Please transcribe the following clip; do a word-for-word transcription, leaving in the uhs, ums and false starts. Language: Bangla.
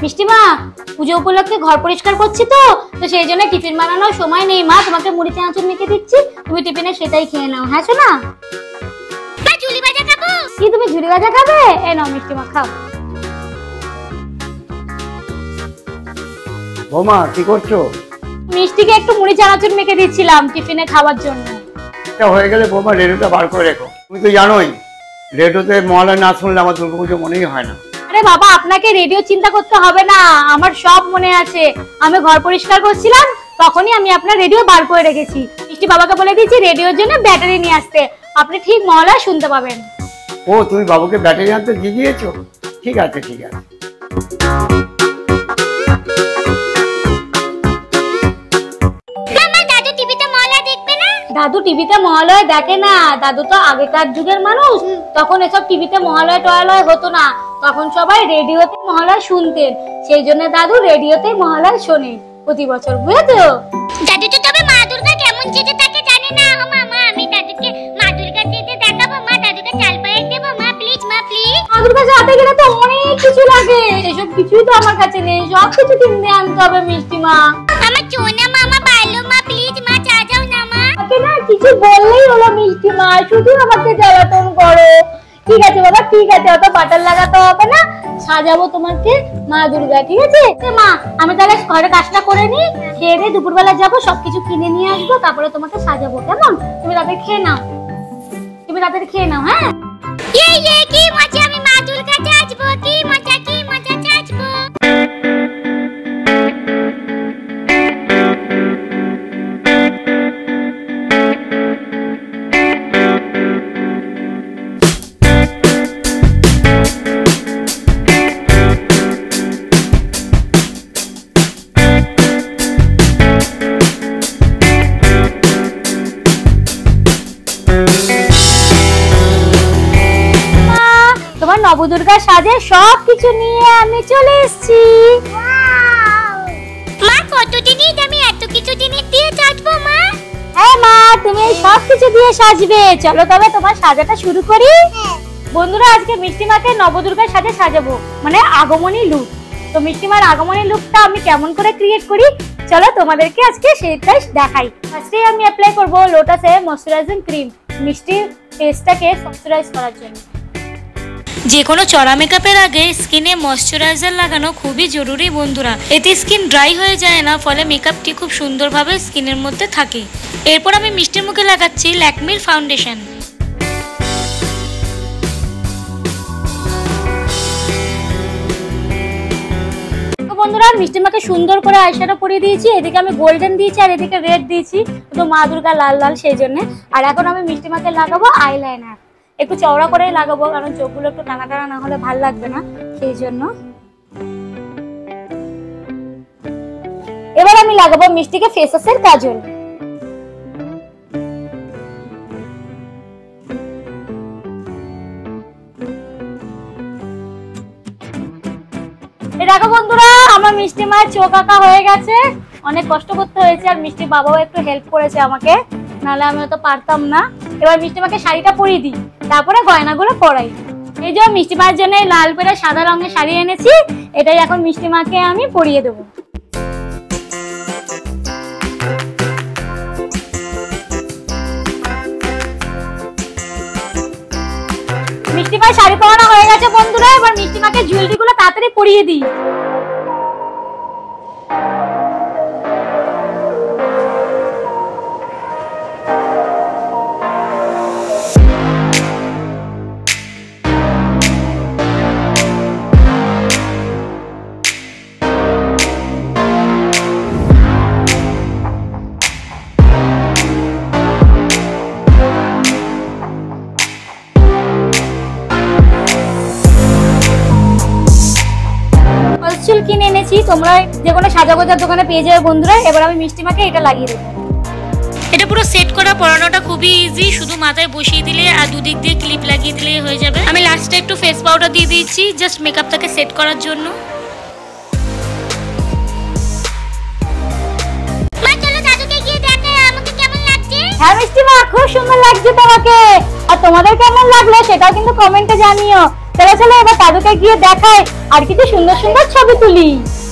মিষ্টি মা, পুজো উপলক্ষে ঘর পরিষ্কার করছি তো তো সেই জন্য টিফিন বানানোর সময় নেই মা। তোমাকে মুড়ি চানাচুর মেখে দিচ্ছি, তুমি টিফিনে সেটাই খেয়ে নাও। হ্যাঁ শোনা, ঝুলি ভাজা খাবো। কি তুমি ঝুলি ভাজা খাবে? এই নাও মিষ্টি মা, খাও। বৌমা কি করছো? মিষ্টিকে একটু মুড়ি চানাচুর মেখে দিচ্ছিলাম টিফিনে খাওয়ার জন্য। এটা হয়ে গেলে বৌমা রেডিওটা বার করে রেখো। তুমি তো জানোই রেডিওতে মহালয়া না শুনলে আমার দুর্গাপুজো মনেই হয় না। আরে বাবা, আপনাকে রেডিও চিন্তা করতে হবে না, আমার সব মনে আছে। আমি ঘর পরিষ্কার করছিলাম তখনই আমি আপনার রেডিও বার করে রেখেছি। মিষ্টি বাবাকে বলে দিয়েছি রেডিওর জন্য ব্যাটারি নিয়ে আসতে, আপনি ঠিক মহালয়া শুনতে পাবেন। ও, তুমি বাবুকে ব্যাটারি আনতে দিয়ে দিয়েছো? ঠিক আছে ঠিক আছে। দাদু টিভিতে মহালয়া দেখে না, দাদু তো আগেকার যুগের মানুষ, তখন এসব টিভিতে মহালয়া টহালয়া হতো না, তখন সবাই রেডিওতে মহালয়া শুনতেন, সেই জন্য দাদু রেডিওতে মহালয়া শোনে প্রতি বছর, বুঝেছো? দাদু তো তবে মা দুর্গা কেমন চেতে থাকে জানে না। ও মামা, আমি দাদুকে মা দুর্গা চেতে দেখাবো। মা দাদুকে চাল পায়েস দেবো। মা প্লিজ, মা প্লিজ। মা দুর্গা যেতে গেলে তো অনেক কিছু লাগে, এসব কিছুই তো আমার কাছে নেই, সব কিছু কিনে আনতে হবে মিষ্টি মা। আমার চোনা মামা ভালো, মা প্লিজ মা চা যাও না মা। না কিছু বললেই হলো মিষ্টি মা, শুধু আমাকে জ্বালাতন করো। ঠিক আছে বাবা, ঠিক আছে, অত বাটার লাগাতে হবে না, সাজাবো তোমাকে মা দুর্গা, ঠিক আছে? মা আমি তাহলে ঘরে কাজটা করে নি, খেয়ে দিয়ে দুপুরবেলা যাবো, সবকিছু কিনে নিয়ে আসবো, তারপরে তোমাকে সাজাবো, কেমন? তুমি তাড়াতাড়ি খেয়ে নাও, তুমি তাড়াতাড়ি খেয়ে নাও। হ্যাঁ, এই এই কি মজা, আমি মা দুর্গা সাজবো, কি মজা, কি মজা সাজবো। নবদুর্গা সাজে সবকিছু নিয়ে আমি চলে এসেছি। মা কতদিনই আমি এত কিছু জিনিস দিয়ে সাজবো মা? হ্যাঁ মা, তুমি এই সব কিছু দিয়ে সাজবে। চলো তবে তোমার সাজাটা শুরু করি। বন্ধুরা, আজকে মিষ্টি মাকে নবদুর্গা সাজে সাজাবো, মানে আগমনী লুক। তো মিষ্টি মার আগমনী লুকটা আমি কেমন করে ক্রিয়েট করি, চলো তোমাদেরকে আজকে সেটাই দেখাই। ফার্স্টে আমি অ্যাপ্লাই করব লোটাসে ময়শ্চারাইজিং ক্রিম, মিষ্টি ফেসটাকে ময়শ্চারাইজ করার জন্য। যে কোনো চড়া মেকআপের আগে স্কিনে ময়শ্চারাইজার লাগানো খুবই জরুরি বন্ধুরা, এতে স্কিন ড্রাই হয়ে যায় না, ফলে মেকআপটি খুব সুন্দরভাবে স্কিনের মধ্যে থাকে। এরপর আমি মিষ্টির মুখে লাগাচ্ছি ল্যাকমির ফাউন্ডেশন। বন্ধুরা, মিষ্টি মাকে সুন্দর করে আইশ্যাডো পরিয়ে দিয়েছি, এদিকে আমি গোল্ডেন দিয়েছি আর এদিকে রেড দিয়েছি, তো মা দুর্গা লাল লাল সেই জন্য। আর এখন আমি মিষ্টি মাকে লাগাবো আইলাইনার, একটু চওড়া করেই লাগাবো, কারণ চোখগুলো একটু টানা টানা না হলে ভালো লাগবে না, সেই জন্য। এবার আমি লাগাবো মিষ্টিকে ফেসেসের কাজল। দেখো বন্ধুরা, আমার মিষ্টি মায়ের চোখ আঁকা হয়ে গেছে, অনেক কষ্ট করতে হয়েছে, আর মিষ্টি বাবাও একটু হেল্প করেছে আমাকে, নাহলে আমি তো পারতাম না। এবার মিষ্টি মাকে শাড়িটা পরিয়ে দিই, তারপরে গয়নাগুলো পরাই। এই যে মিষ্টি মায়ের জন্য লাল পেরে সাদা রঙের শাড়ি এনেছি, এটাই এখন মিষ্টি মাকে আমি পরিয়ে দেবো। মিষ্টি মায়ের শাড়ি পরানো হয়ে গেছে বন্ধুরা, এবার মিষ্টি মাকে জুয়েলারি গুলো তাড়াতাড়ি পরিয়ে দিই। চুল কিনে এনেছি, তোমরা যে কোনো সাজাগোজার দোকানে পেয়ে যাবে বন্ধুরা। এবার আমি মিষ্টি মাকে এটা লাগিয়ে দেবো। এটা পুরো সেট করা, পরানোটা খুবই ইজি, শুধু মাথায় বসিয়ে দিলে আর দুদিক দিয়ে ক্লিপ লাগিয়ে দিলেই হয়ে যাবে। আমি লাস্টে একটু ফেস পাউডার দিয়ে দিয়েছি জাস্ট মেকআপটাকে সেট করার জন্য। মা চলো দাদুকে গিয়ে দেখাই আমাকে কেমন লাগছে। হ্যাঁ মিষ্টি মা, খুব সুন্দর লাগছে তোমাকে, আর তোমাদের কেমন লাগলো সেটাও কিন্তু কমেন্টে জানিও। চলো চলো এবার দাদুকে গিয়ে দেখাই আর কিছু সুন্দর সুন্দর ছবি তুলি।